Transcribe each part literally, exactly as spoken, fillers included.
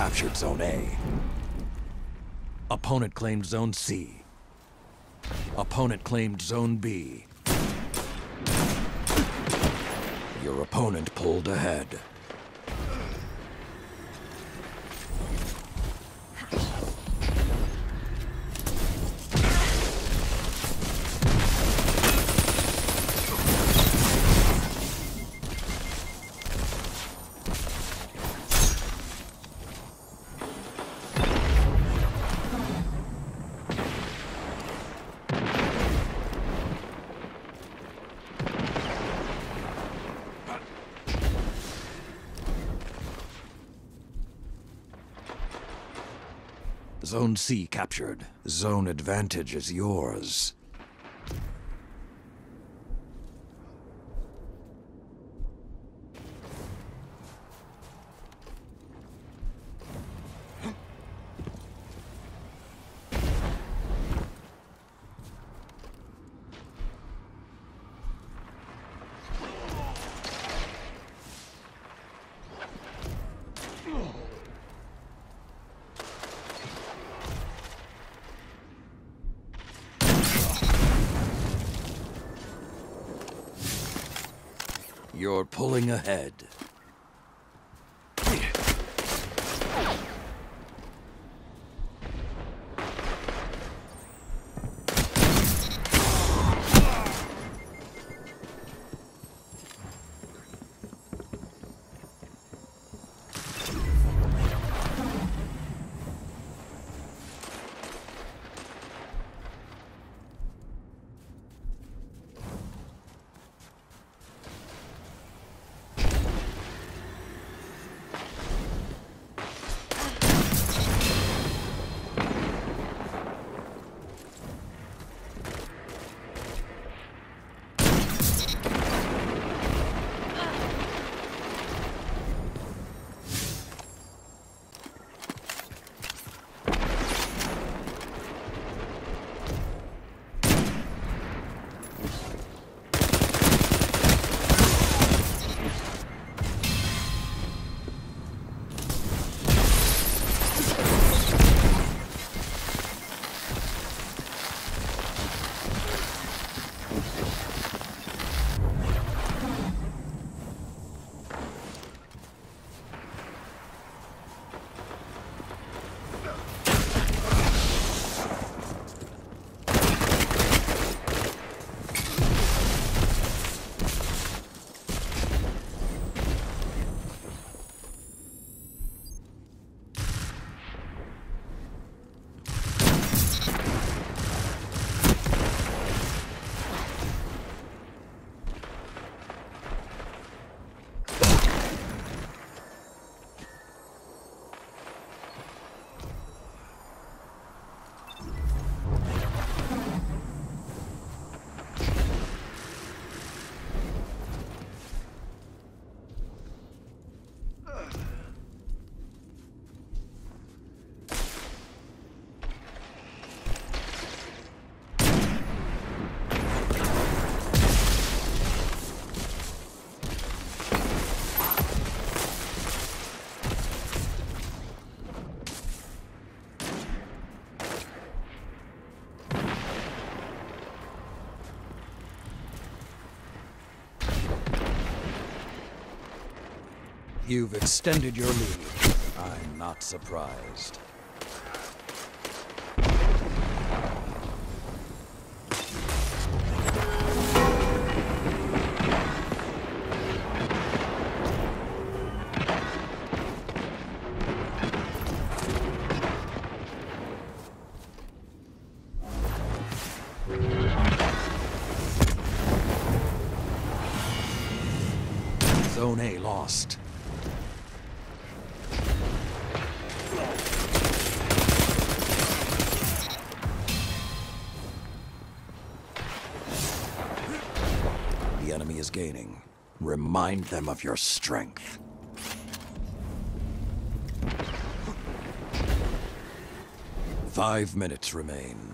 captured Zone A. Opponent claimed Zone C. Opponent claimed Zone B. Your opponent pulled ahead. Zone C captured. Zone advantage is yours. You're pulling ahead. You've extended your lead. I'm not surprised. Zone A lost. The enemy is gaining. Remind them of your strength. Five minutes remain.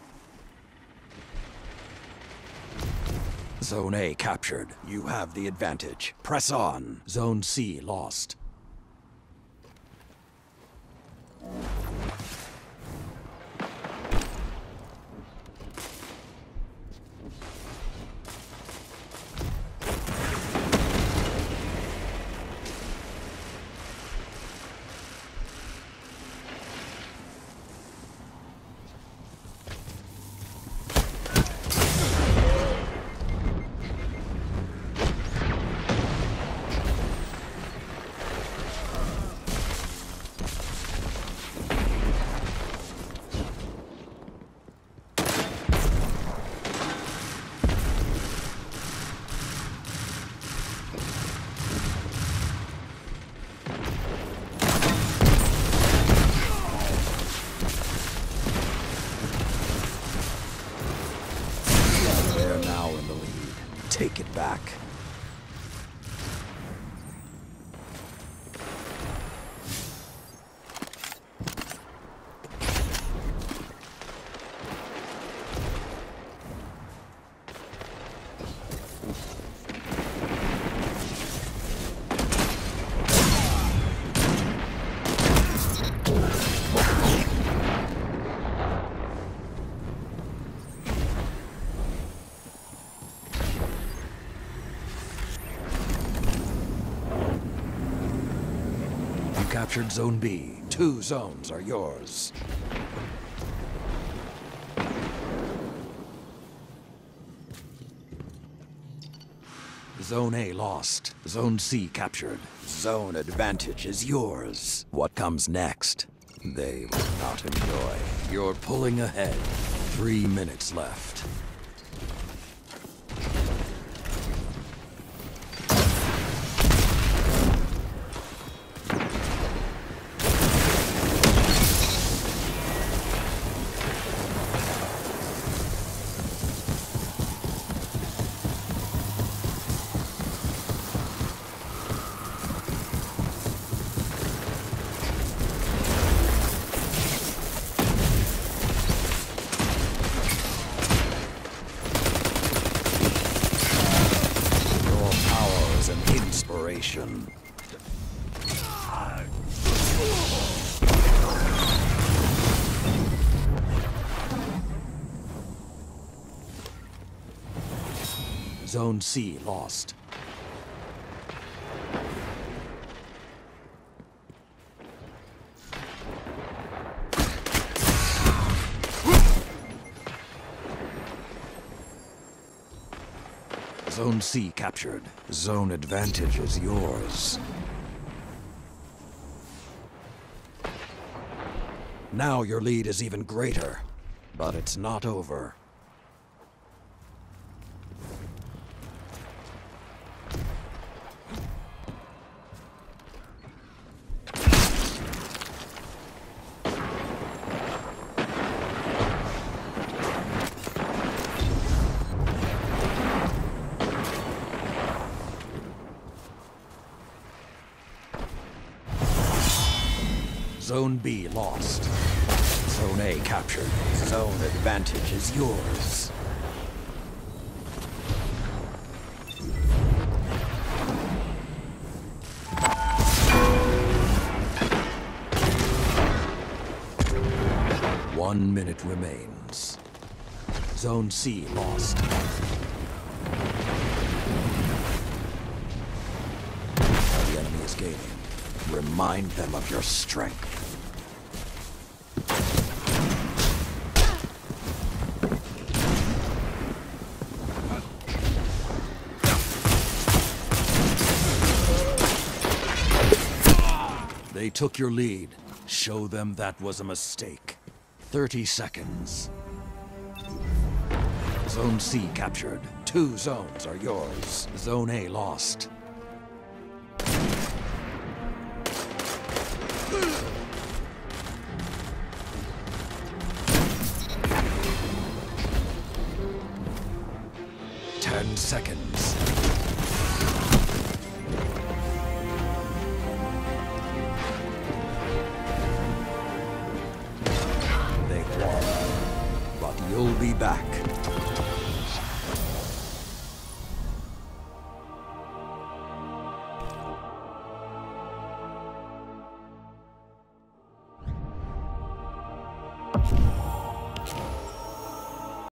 Zone A captured. You have the advantage. Press on. Zone C lost. captured Zone B. Two zones are yours. Zone A lost. Zone C captured. Zone advantage is yours. What comes next? They will not enjoy. You're pulling ahead. Three minutes left. Inspiration. Zone C lost. Zone C captured. Zone advantage is yours. Now your lead is even greater, but it's not over. Zone B lost. Zone A captured. Zone advantage is yours. One minute remains. Zone C lost. The enemy is gaining. Remind them of your strength. They took your lead. Show them that was a mistake. thirty seconds. Zone C captured. Two zones are yours. Zone A lost.